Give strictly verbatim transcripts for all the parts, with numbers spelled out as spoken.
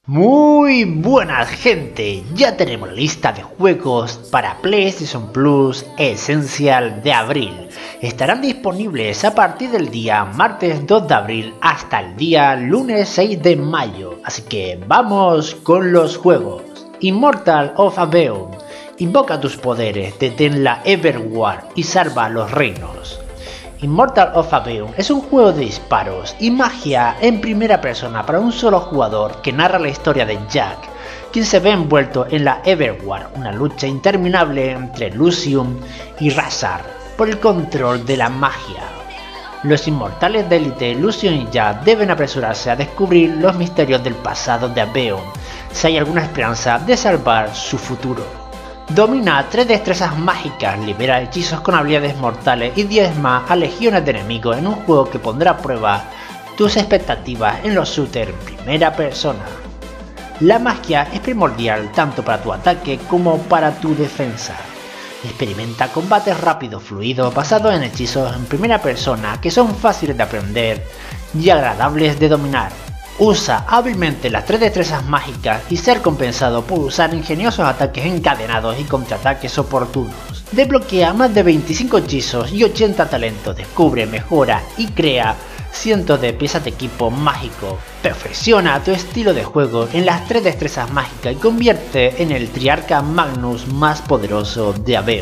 Muy buenas gente, ya tenemos la lista de juegos para PlayStation Plus Essential de abril. Estarán disponibles a partir del día martes dos de abril hasta el día lunes seis de mayo. Así que vamos con los juegos. Immortal of Aveum. Invoca tus poderes, detén la Everwar y salva los reinos. Immortal of Aveum es un juego de disparos y magia en primera persona para un solo jugador que narra la historia de Jack, quien se ve envuelto en la Everwar, una lucha interminable entre Lucium y Razar por el control de la magia. Los inmortales de élite Lucium y Jack deben apresurarse a descubrir los misterios del pasado de Aveum, si hay alguna esperanza de salvar su futuro. Domina tres destrezas mágicas, libera hechizos con habilidades mortales y diezma a legiones de enemigos en un juego que pondrá a prueba tus expectativas en los shooters en primera persona. La magia es primordial tanto para tu ataque como para tu defensa. Experimenta combates rápidos, fluidos, basados en hechizos en primera persona que son fáciles de aprender y agradables de dominar. Usa hábilmente las tres destrezas mágicas y ser compensado por usar ingeniosos ataques encadenados y contraataques oportunos. Desbloquea más de veinticinco hechizos y ochenta talentos, descubre, mejora y crea cientos de piezas de equipo mágico. Perfecciona tu estilo de juego en las tres destrezas mágicas y convierte en el Triarca Magnus más poderoso de Aveum.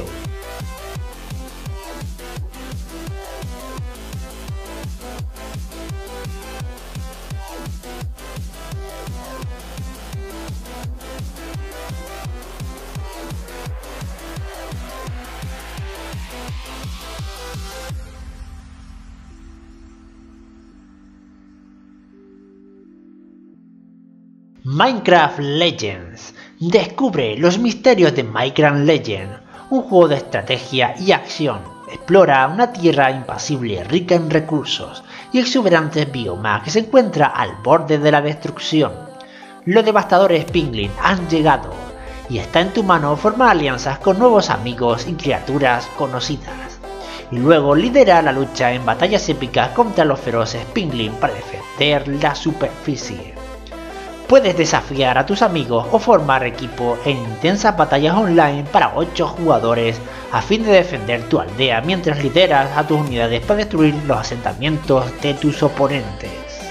Minecraft Legends. Descubre los misterios de Minecraft Legends, un juego de estrategia y acción. Explora una tierra impasible rica en recursos y exuberantes biomas que se encuentra al borde de la destrucción. Los devastadores Piglins han llegado y está en tu mano formar alianzas con nuevos amigos y criaturas conocidas. Y luego lidera la lucha en batallas épicas contra los feroces Piglins para defender la superficie. Puedes desafiar a tus amigos o formar equipo en intensas batallas online para ocho jugadores a fin de defender tu aldea mientras lideras a tus unidades para destruir los asentamientos de tus oponentes.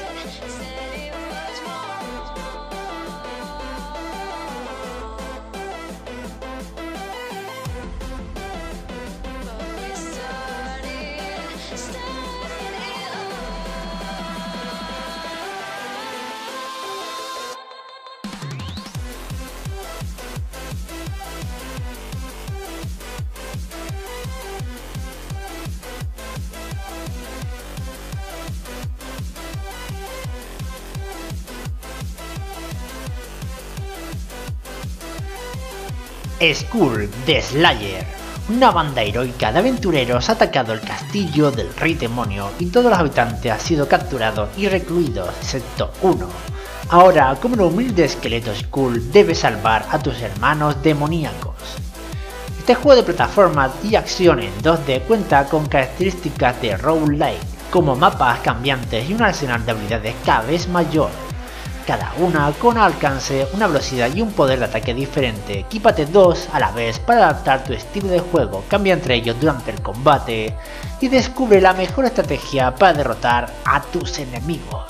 Skull the Slayer. Una banda heroica de aventureros ha atacado el castillo del rey demonio y todos los habitantes han sido capturados y recluidos excepto uno. Ahora, como un humilde esqueleto Skull, debes salvar a tus hermanos demoníacos. Este juego de plataformas y acción en dos D cuenta con características de roguelike, como mapas cambiantes y un arsenal de habilidades cada vez mayor, cada una con alcance, una velocidad y un poder de ataque diferente. Equípate dos a la vez para adaptar tu estilo de juego, cambia entre ellos durante el combate y descubre la mejor estrategia para derrotar a tus enemigos.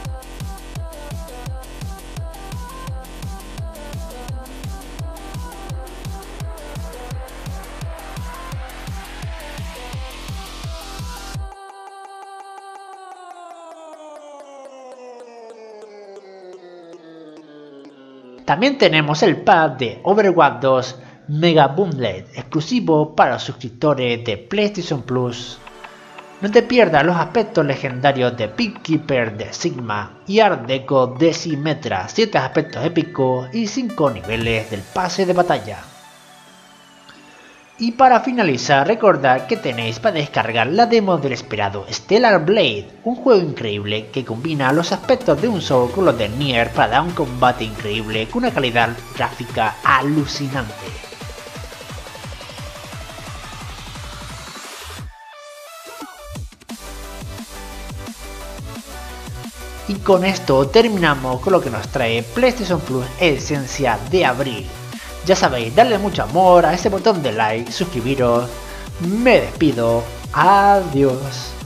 También tenemos el pack de Overwatch dos Mega Bundle, exclusivo para los suscriptores de PlayStation Plus. No te pierdas los aspectos legendarios de Peacekeeper de Sigma y Art Deco de Symmetra, siete aspectos épicos y cinco niveles del pase de batalla. Y para finalizar, recordad que tenéis para descargar la demo del esperado Stellar Blade, un juego increíble que combina los aspectos de un Soul con los de Nier para dar un combate increíble con una calidad gráfica alucinante. Y con esto terminamos con lo que nos trae PlayStation Plus Esencia de abril. Ya sabéis, darle mucho amor a ese botón de like, suscribiros. Me despido. Adiós.